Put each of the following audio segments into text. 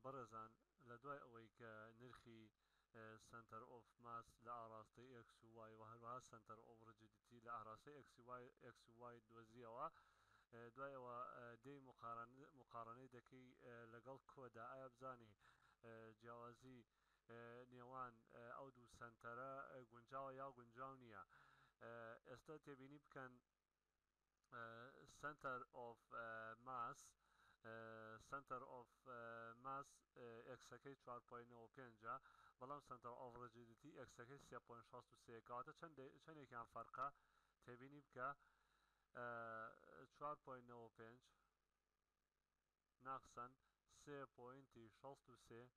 بەڕێزان لە دوای ئەوەی کە نرخی سنتەر ئۆف ماس لە ئاڕاستەی ئەکس و وای و هەروەها سنتەر ئۆف ڕجدیتی لە ئاڕاستەی ئەکس و وای دۆزیەوە دوای ئەوە دەی مقارنەی دەکەی لەگەڵ کۆدا ئایا بزانی جیاوازی نێوان ئەو دوو سنتەرە گونجاوە یا گونجاو نییە ئێستا تێبینی بکەن center of mass center of mass ئەکسەکەی 4.95 بەڵام center of rigidity ئەکسەکەی 3.63 کەواتە چەندێکیان فەرقە تێبینی بکە 4.95 ناقسەن 3.63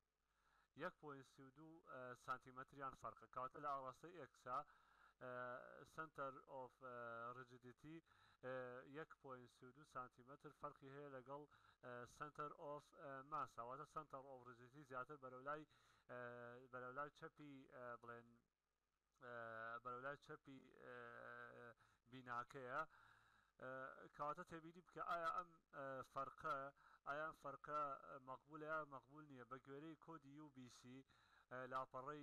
1.32 سانتیمەتریان فەرقە کەواتە لە ئاڕاستەی ئەکسا center of rigidity 1.32 سانتیمەتر فەرقی هەیە لەگەڵ center of mass واتە center of rigidity زیاتر بەرەولای چەپی بڵێن بەرەولای چەپی بیناکەیە کەواتە تێبینی بکە ئایا ئەم فەرقە مەقبولە یا مەقبول نییە بە گوێرەی کۆدی UBC لاپەڕەی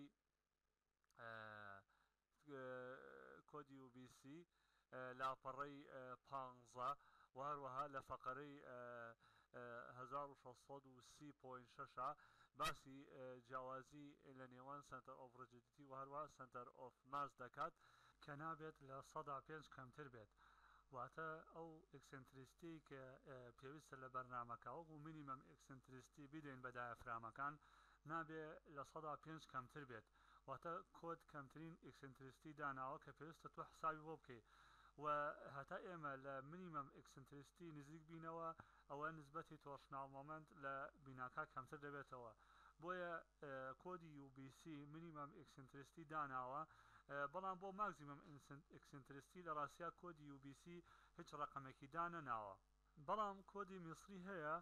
کۆدی UBC لاپەڕەی 15 و هەروەها لە فەقەرەی 1630.6 باسی جیاوازی لە نێوان سنتەر ئۆف ڕجدیتی و هەروەها سنتەر ئۆف ماس دەکات کە نابێت لە 5 کەمتر بێت واتە ئەو ئەکسنتریستی کە پێویستە لە بەرنامەکە وەکو مینیمەم ئەکسنتریستی بدەین بە دایەفرامەکان نابێ لە 5 کەمتر بێت واتە کۆد کەمترین ئەکسنتریستی داناوە کە پێویستە تۆ حسابی بۆ بکەیت و هەتا ئێمە لە مینیمەم ئەکسنتریستی نزیک بینەوە ئەوە نسبەتی تۆرشناڵ مۆمنت لە بیناکە کەمتر دەبێتەوە بۆیە کۆدی UBC مینیمەم ئەکسنتریستی داناوە بەڵام بۆ ماکزیمەم ئەکسنتریستی لە ڕاستیا کۆدی UBC هیچ ڕقمێکی دانەناوە بەڵام کۆدی میسری هەیە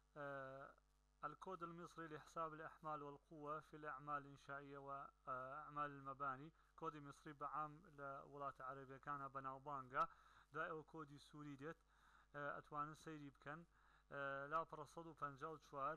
الكود المصري لحساب الأحمال والقوة في الأعمال الإنشائية وأعمال المباني كودي مصري بعام لولايات عربية كان بناوبانجا دا أو كودي سوري ديت أتوان سيري بكن لا برصدو بنجاو شوار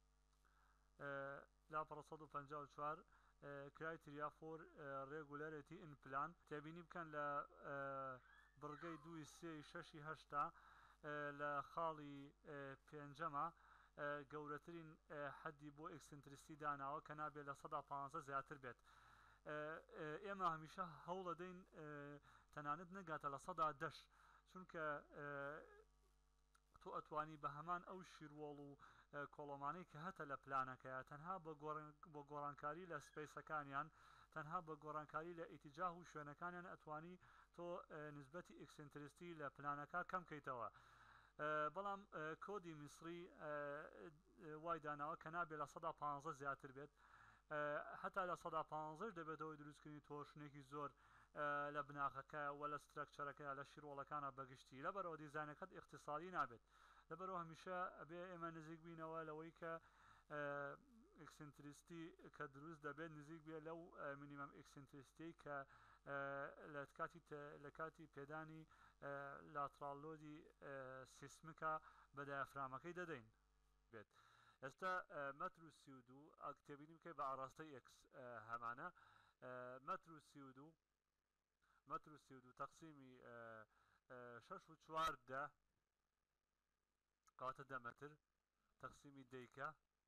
لا برصدو بنجاو شوار criteria for regularity in plan تبيني بكن ل برقي دوي سي ششي هشتا لخالي بينجما گەورەترین حەدی بۆ ئەکسنتریستی داناوە کە نابێت لە 115 زیاتر بێت ئێمە هەمیشە هەوڵ دەدەین تەنانەت نەگاتە لە 110 چونکە تۆ ئەتوانی بە هەمان ئەو شیرۆڵ و کۆڵۆمانەی کە هەتە لە پلانەکەیە تەنها بە گۆڕانکاری لە سپەیسەکانیان تەنها بە گۆڕانکاری لە ئیتیجاه و شوێنەکانیان ئەتوانی تۆ نسبەتی ئەکسنتریستی لە پلانەکە کەم کەیتەوە بەڵام کۆدی میسری وای داناوە کە نابێت لە 115 زیاتر بێت هەتا لە 115 دەبێتەوەی دروستکردنی تۆشنێکی زۆر لە بناغەکە و لە سترەکچەرەکە لە شیرۆڵەکانە بەگشتی لەبەرەوە دیزاینەکەت اقتصادی نابێت لەبەرەوە هەمیشە ئەبێ ئێمە نزیک بینەوە لەوەی کە ئەکسنتریستی کە دروست دەبێت نزیک بێت لەو مینیمەم ئەکسنتریستی کە لە کاتی پێدانی لاترالۆدی سیسمکە بە دایەفرامەکەی دەدەین بێت ئێستا مەتر و 32 ئەکتێبینی بکەی بە ئاڕاستەی ئەکس هەمانە مەتر و 32 تەقسیمی 6.4 کەواتە 10 مەتر تەقسیمی دەیکە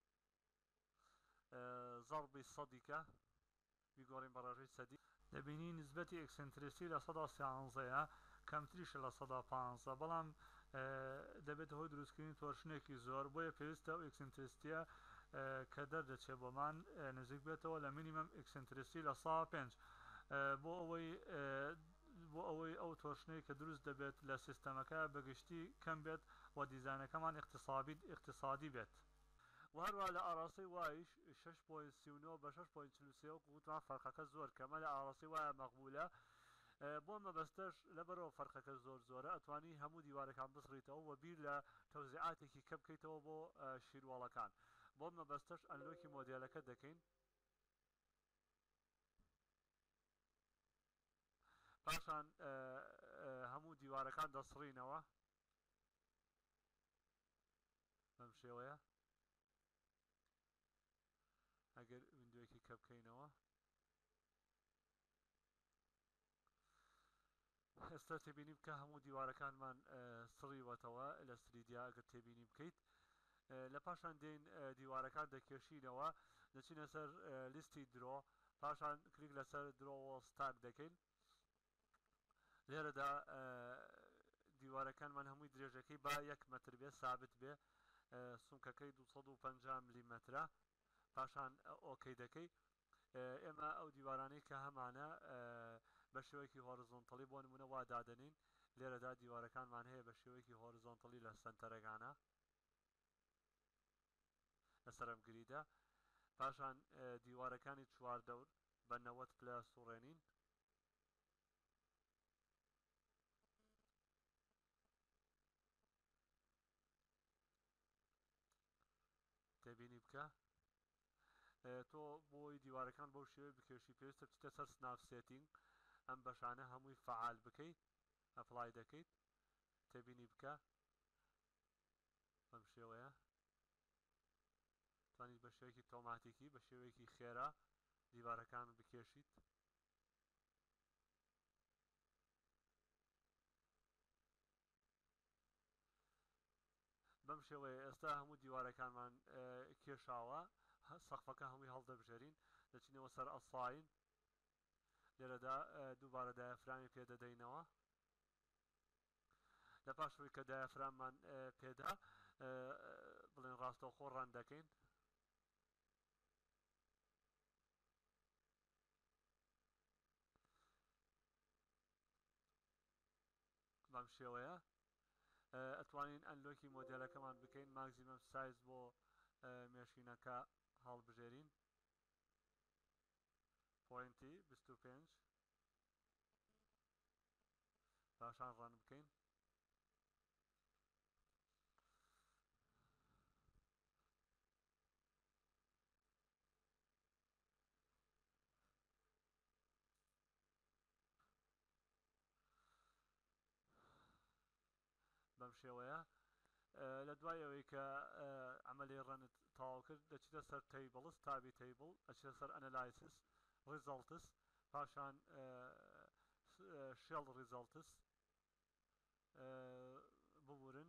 ضربی سەدیکە بیگۆڕین بە ڕێژەی سەدی دەبینی نسبەتی ئەکسنتریستی لە 113ەیە کەمتریشە لە 115 بەڵام دەبێت هۆی دروستکردنی تۆرشنێکی زۆر بۆیە پێویستە ئەو ئەکسنتریستیە کە دەردەچێت بۆمان نزیک بێتەوە لە مینیمەم ئەکسنتریستی لە 105 بۆ ئەوەی ئەو تۆرشنەی کە دروست دەبێت لە سیستەمەکە بەگشتی کەم بێت و دیزاینەکەمان اقتصادی بێت و هەروە لە ئاڕاستی وایش 6.39 بە 6.43 وتمان فەرقەکە زۆر کەمە لە ئاڕاستی وایە مەقبولە بۆ مەبەستەش لەبەرەوە فەرقەکە زۆرە ئەتوانی هەموو دیوارەکان بسڕیتەوە و بیر لە تەوزیعاتێکی کەم بکەیتەوە بۆ شیرواڵەکان بۆ مەبەستەش ئەنلۆکی مۆدێلەکە دەکەین پاشان هەموو دیوارەکان دەسڕینەوە بەم شێوەیە دیکە بکەینەوە. ئێستا تێبینی بکە هەموو دیوارەکانمان سڕیوەتەوە لە سریدیا ئەگەر تێبینی بکەیت. لە پاشان دێن دیوارەکان دەکێشینەوە، دەچینە سەر لیستی درۆ، پاشان کلیک لەسەر درۆوە ستارت دەکەین. لێرەدا دیوارەکانمان هەمووی درێژەکەی با 1 متر بێ، سابت بێ، سوونکەکەی 250 میلیمترە، پاشان ئۆکەی دەکەی. ئێمە ئەو دیوارانەی کە هەمانە بە شێوەیەکی هۆریزۆنتەڵی بۆ نمونە وا دادەنین. لێرەدا دیوارەکانمان هەیە بە شێوەیەکی هۆریزۆنتەڵی لە سنتەرەکانە لەسەرم گریدە. پاشان دیوارەکانی چواردەور بە 90 پلە سوڕێنین. تێبینی بکە تۆ بۆی دیوارەکان بەو شێوەیە بکێشی پێویستە بچیتە سەر سناپ سێتینگ، ئەم بەشانە هەمووی فعال بکەیت، ئەپلای دەکەیت. تێبینی بکە بەم شێوەیە توانیت بە شێوەیەکی تۆماتیکی، بە شێوەیەکی خێرا دیوارەکان بکێشیت. بەم شێوەیە ئێستا هەموو دیوارەکانمان کێشاوە، سەقفەکە هەمووی هەڵدەبژێرین، دەچینەوە سەر ئەساین. لێرەدا دووبارە دایەفرامی پێدەدەینەوە. لە پاشەوەی کە دایەفراممان پێدا بڵێن ڕاستەوخۆ ڕەن دەکەین. بەم شێوەیە ئەتوانین ئەنلۆکی مۆدێلەکەمان بکەین، ماکزیمەم سایز بۆ مێشینەکە هەڵبژێرین، پۆینتی 25، پاشان ڕەن بکەین. بەم شێوەیە لە دوای ئەوەی کە ئەمەلی ڕەنت تەواو کرد دەچیتە سەر تەیبڵس، تابی تەیبڵ، ئەچێتە سەر ئەنەلایسس، ریزەڵتس، پاشان شێڵ ریزەڵتس ببورن،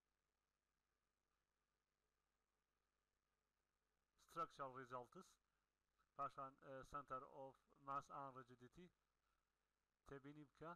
ستراکچەر ریزەڵتس، پاشان سنتەر ئۆف ماس ئان ریجیدیتی. تێبینی بکە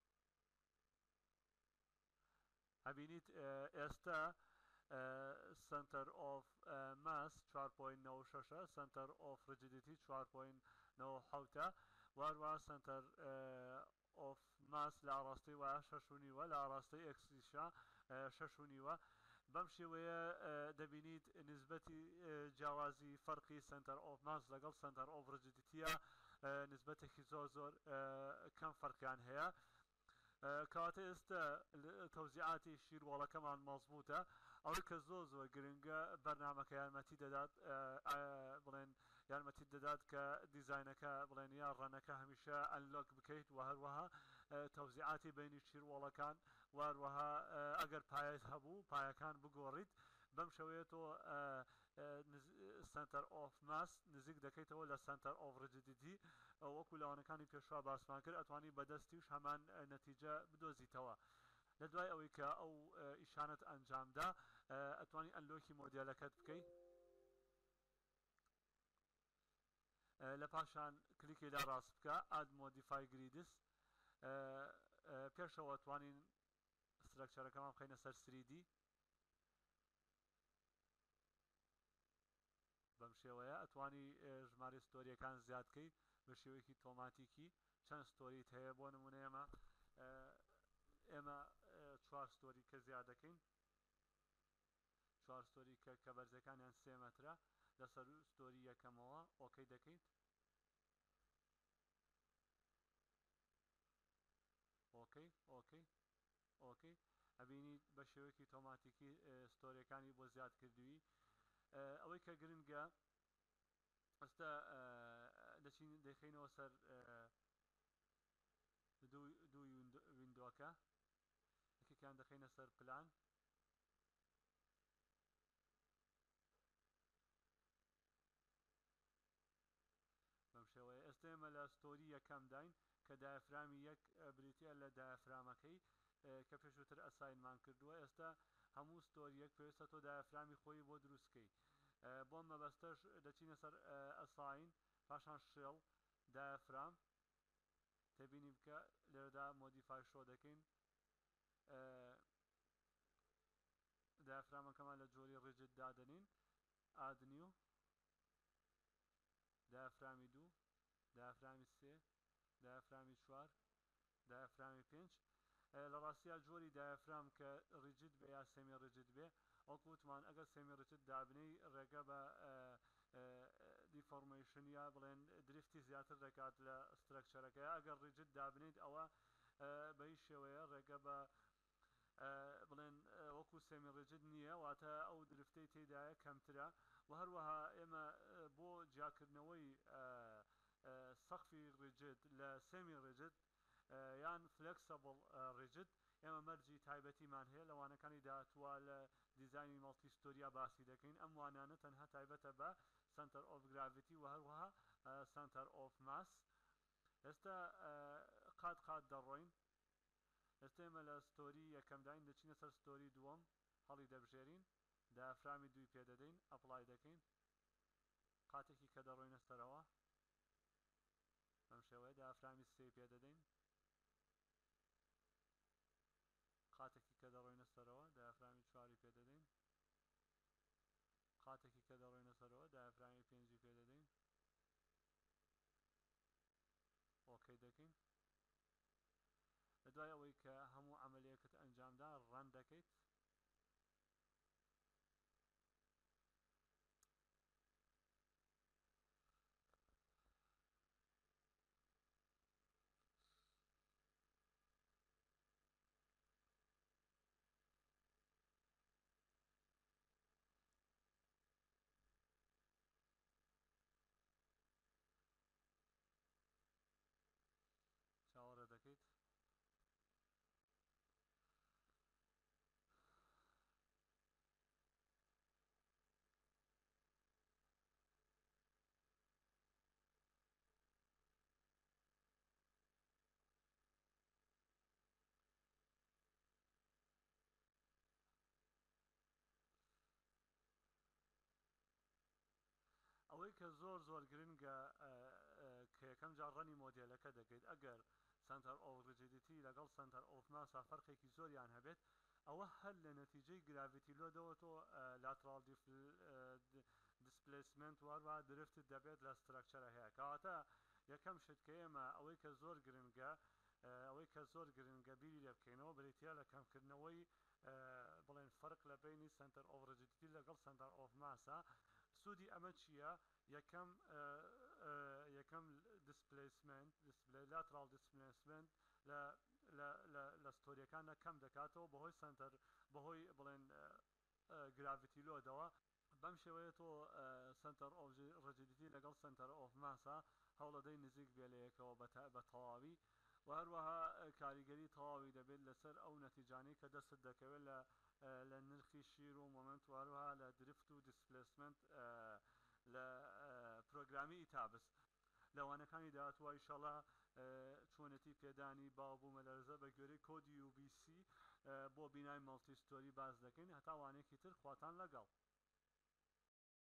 ئەبینیت ئێستا سنتەر ئۆف ماس 4.96، سنتەر ئۆف ریجیدیتی 4.97، واروە سنتەر ئۆف ماس لە ئاڕاستەی وایە 6.5، لە ئاڕاستەی ئەکسیشە 6.5. بەم شێوەیە دەبینیت نسبەتی جیاوازی فەرقی سنتەر ئۆف ماس لەگەڵ سنتەر ئۆف ریجیدیتیە نسبەتێکی زۆر کەم فەرقیان هەیە. کەواتە ئێستا تەوزیعاتی شیرۆڵەکەمان مەزبوطە، ئەوەی کە زۆر گرنگە بەرنامەکە یارمەتی دەدات، بڵێن یارمەتی دەدات کە دیزاینەکە بڵێن یا ڕەنەکە هەمیشە ئەنلۆک بکەیت، و هەروەها تەوزیعاتی بینی شیرۆڵەکان، واروەها ئەگەر پایەت هەبوو پایەکان بگۆڕیت. بەم شێوەیە تۆ سنتەر ئۆف ماس نزیک دەکەیتەوە لە سنتەر ئۆف ریجیدیتی، وەکو لاوانەکانی پێشوا باسمان کرد، ئەتوانی بەدەستیش هەمان نەتیجە بدۆزیتەوە. لە دوای ئەوەی کە ئەو ئیشانت ئەنجامدا ئەتوانی ئەنلۆکی مۆدێلەکەت بکەیت. لە پاشان کلیکی لە ڕاست بکە ئاد مۆدیفای گریدس. پێشەوە توانین ستراکچەرەکەمان بخەینە سەر 3D. بەم شێوەیە ئەتوانی ژمارە ستۆریەکان زیادکەی بە شێوەیەکی تۆماتیکی. چەند ستۆریت هەیە بۆ نمونە ئێمە 4 ستۆری کە زیادەکەین، 4 ستۆری کە بەرزەکانیان 3 مەترە، لەسەر ستۆری یەکەمەوە ئۆکەی دەکەیت. ئۆکەی ئەبینیت بە شێوەیەکی تۆماتیکی ستۆریەکانی بۆ زیاد کردووی. ئەوەی کە گرنگە ئەستا دەخینەوە سەر دووی ویندۆکە، یەکێکیان دەخینە سەر پلان، ئێستێمە لە ستۆری یەکەم داین کە دایفرامی یەک بریتە لە دایفرامەکەی کە پێشووتر ئەساینمان کردووە ئێستا هەموو ستۆریەک پێویستە تۆ دایفرامی خۆی بۆ دروستکەی بۆ مەبەستەش دەچینە سەر ئەساین پاشان شێڵ دایفرام تێبینی بکە لێرەدا مۆدیفای شۆ دەکەین دایفرامەکەمان لە جۆری ڕیجت دادەنین ئاد نیو دایفرامی 2 دایفرامی 3 دایفرامی 4 دایفرامی 5 لە ڕاستیە جۆری دایفرام کە ڕیجت بێ یا سێمی ڕیجت بێ وەکوتمان ئەگەر سێمی ڕیجت دابنەی ڕێگە بە دیفۆرمیشن یا بڵێن دریفتی زیاتر دەکات لە سترەکچەرەکە ئەگەر ڕیجت دابنیت ئەوە بە هیچ شێوەیە ڕێگە بە بڵێن وەکو سێمی ڕیجت نییە واتە ئەو دریفتەی تێدایە کەمترە و هەروەها ئێمە بۆ جیاکردنەوەی سەقفی ڕیجت لە سێمی ڕیجت یان فلکسبل ڕیجت ئێمە مەرجی تایبەتیمان هەیە لەوانەکانی داهاتووە لە دیزانی مەڵتی ستۆریا باسی دەکەین ئەم وانانە تەنها تایبەتە بە سنتەر ئۆف گراڤیتی و هەروەها سنتەر ئۆف ماس ئێستا قات دەڕۆین ئێستا ئێمە لە ستۆری یەکەم داین دەچینە سەر ستۆری دووەم هەڵی دەبژێرین دایفرامی دوی پێدەدەین ئەپڵای دەکەین قاتێکی کە دەڕۆینە سەرەوە بەم شێوەیە دایفرامی سێ پێدەدەین قاتێکی کە دەڕۆینە سەرەوە دایفرامی 4 پێدەدەین قاتێکی کە دەڕۆینە سەرەوە دایفرامی 5 پێدەدەین ئۆکەی دەکەین لە دوای ئەوەی کە هەموو عەمەلیەکەت ئەنجامدا ڕەن دەکەیت چاوەڕێ دەکەیت ئەوەی کە زۆر گرنگە کە یەکەم جار ڕەنی مۆدێلەکە دەکەیت ئەگەر سنتەر ئۆف ریجیدیتی لەگەڵ سنتەر ئۆف ماسا فەرقێکی زۆریان هەبێت ئەوە هەر لە نەتیجەی گراڤیتی لۆدەوە تۆ لاترال دیسپلیسمنت وەروە درفتت دەبێت لە سترەکچەرە هەیە کەواتە یەکەم شت کە ئێمە ئەوەی کە زۆر گرنگە بیری لێ بکەینەوە بریتە لە کەمکردنەوەی بڵێن فەرق لە بینی سنتەر ئۆف ریجیدیتی لەگەڵ سنتەر ئۆف ماسا سوودی ئەمە چییە یەکەم دیسپلیسمنت لاترال دیسپلیسمنت لە ستۆریەکانە کەم دەکاتەوە بەهۆی بڵێن گراڤیتی لۆدەوە بەم شێوەیە تۆ سنتەر ئۆف ریجیدیتی لەگەڵ سنتەر ئۆف ماسا هەوڵەدەی نزیک بێ لە یەکەوە بە تەواوی و هەروەها کاریگەری تەواوی دەبێت لەسەر ئەو نەتیجانەی کە دەست دەکەوێت لە نرخی شیر و مۆمنت و هەروەها لە درفت و دیسپلیسمنت لە پرۆگرامی ئیتابس لەوانەکانی داهاتوە ئینشەڵا چۆنەتی پێدانی باوبوومە لەرزە بە گوێرەی کۆدی UBC بۆ بینای مەڵتی ستۆری باز دەکەین هەتا وانەیەکی تر خواتان لەگەڵ